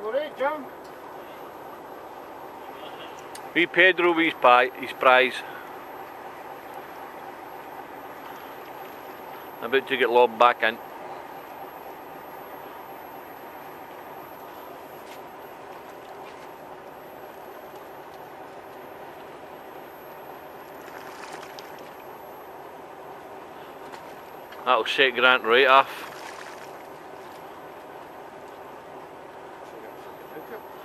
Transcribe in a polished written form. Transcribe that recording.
Alright, John. We paid Ruby his prize. About to get lobbed back in. That'll set Grant right off.